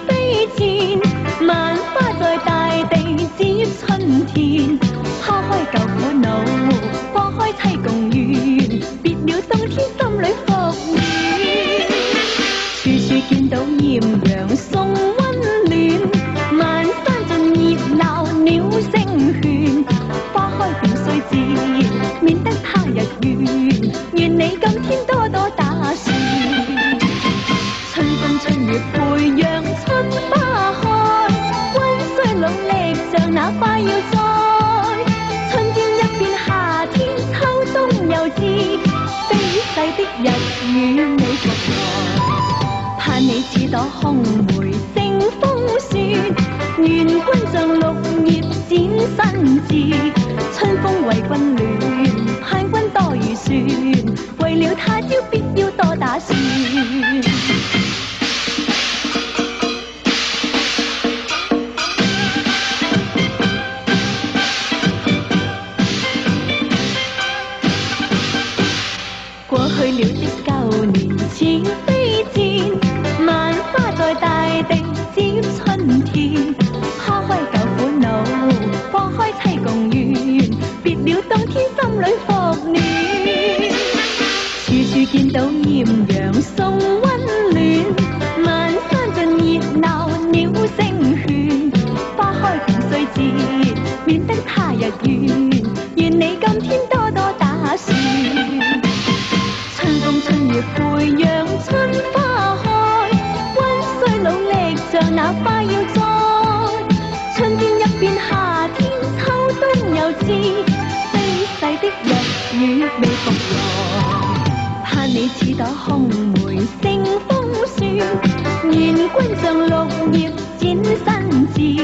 飛濺，萬花在大地接春天。拋開舊苦惱，放開妻共圓，別了冬天心裏復暖。處處見到豔陽送溫暖，萬山盡熱鬧鳥聲喧。花開便須折，免得他日怨。願你今天多多打算。春風春月培養春花開，溫需努力像那花要栽。春天一變夏天，秋冬又至，飛逝的日與你復來。盼你似朵紅梅勝風雪，願君像綠葉展新姿。春風為君暖，盼君多預算，為了他朝必要多打算。過去了的舊年似飛濺，萬花在大地接春天。拋開舊苦惱，放開妻共圓，別了冬天心裏復暖。處處見到豔陽送溫暖，萬山盡熱鬧鳥聲喧。花開便須折，免得他日怨。願你今天多多打算。春風春月培養春花開，溫需努力像那花要栽。春天一變夏天，秋冬又至，飛逝的日與未復來。盼你似朵紅梅勝風雪，願君像綠葉展新姿。